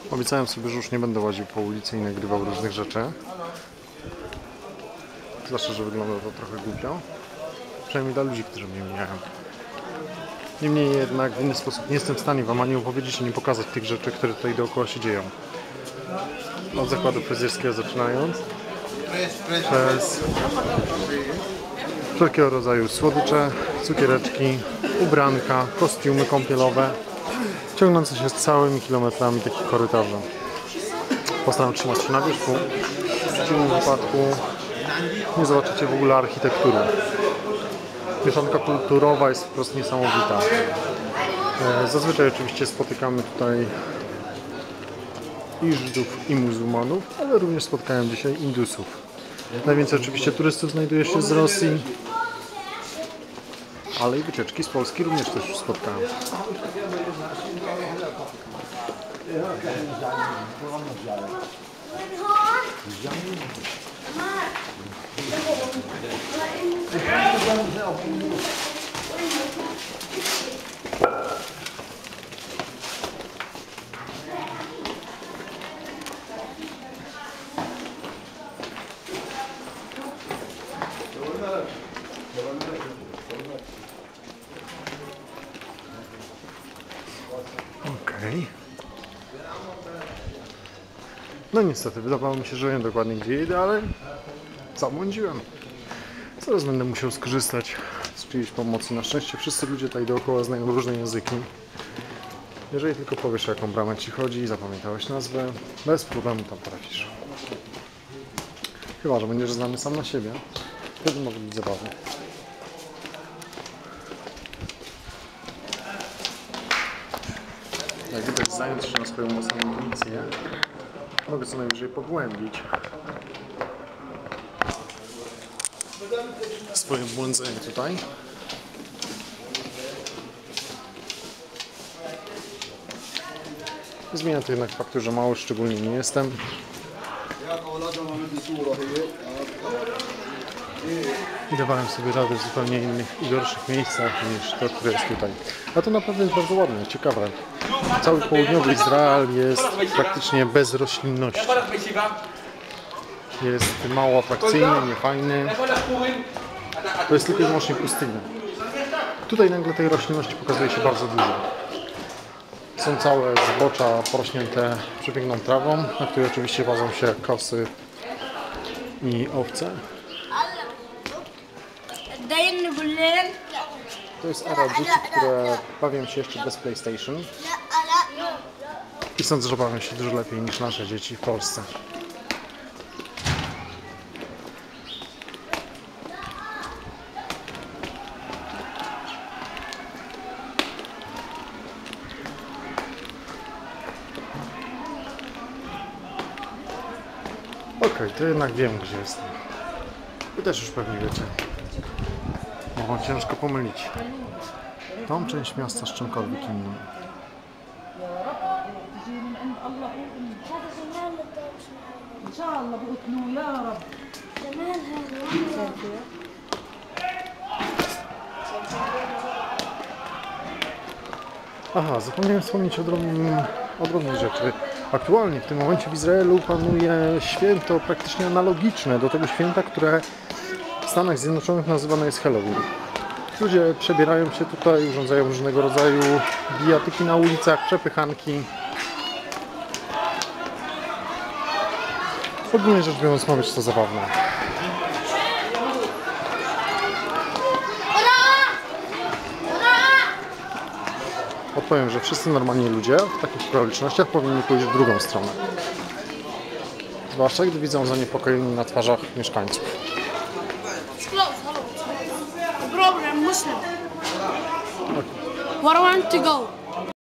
Obiecałem sobie, że już nie będę łaził po ulicy i nagrywał różnych rzeczy. Zwłaszcza, że wygląda to trochę głupio. Przynajmniej dla ludzi, którzy mnie mijają. Niemniej jednak w inny sposób nie jestem w stanie wam ani opowiedzieć, ani pokazać tych rzeczy, które tutaj dookoła się dzieją. Od zakładu fryzjerskiego zaczynając, przez wszelkiego rodzaju słodycze, cukiereczki, ubranka, kostiumy kąpielowe, ciągnące się z całymi kilometrami takich korytarzy. Postaram się trzymać się na wierzchu. W przeciwnym wypadku nie zobaczycie w ogóle architektury. Mieszanka kulturowa jest po prostu niesamowita. Zazwyczaj oczywiście spotykamy tutaj i Żydów, i muzułmanów, ale również spotkałem dzisiaj Indusów. Najwięcej oczywiście turystów znajduje się z Rosji, ale i wycieczki z Polski również też już spotkałem. Okej. No niestety, wydawało mi się, że wiem dokładnie gdzie jedę, ale zabłądziłem. Zaraz będę musiał skorzystać z czyjejś pomocy. Na szczęście wszyscy ludzie tutaj dookoła znają różne języki. Jeżeli tylko powiesz, o jaką bramę ci chodzi i zapamiętałeś nazwę, bez problemu tam trafisz. Chyba że będziesz znany sam na siebie, wtedy może być zabawne. Jak widać, zając się na swoją własną intuicję, mogę co najwyżej pogłębić swoje błądzenie tutaj. Zmienia to jednak faktu, że mało szczególnie nie jestem. I dawałem sobie radę w zupełnie innych i gorszych miejscach niż to, które jest tutaj. A to naprawdę jest bardzo ładne, ciekawe. Cały południowy Izrael jest praktycznie bez roślinności. Jest mało atrakcyjny, niefajny. To jest tylko i wyłącznie pustynia. Tutaj nagle tej roślinności pokazuje się bardzo dużo. Są całe zbocza porośnięte przepiękną trawą, na której oczywiście władzą się kosy i owce. To jest era dzieci, które bawią się jeszcze bez PlayStation. I sądzę, że bawią się dużo lepiej niż nasze dzieci w Polsce. Okej, to jednak wiem, gdzie jestem. Wy też już pewnie wiecie. O, ciężko pomylić tą część miasta z czymkolwiek innym. Aha, zapomniałem wspomnieć o drobnej rzeczy. Aktualnie w tym momencie w Izraelu panuje święto praktycznie analogiczne do tego święta, które w Stanach Zjednoczonych nazywane jest Halloween. Ludzie przebierają się tutaj, urządzają różnego rodzaju bijatyki na ulicach, przepychanki. Ogólnie rzecz biorąc, ma być to zabawne. Odpowiem, że wszyscy normalni ludzie w takich okolicznościach powinni pójść w drugą stronę. Zwłaszcza gdy widzą zaniepokojenie na twarzach mieszkańców. Muslim. Where do I want to go?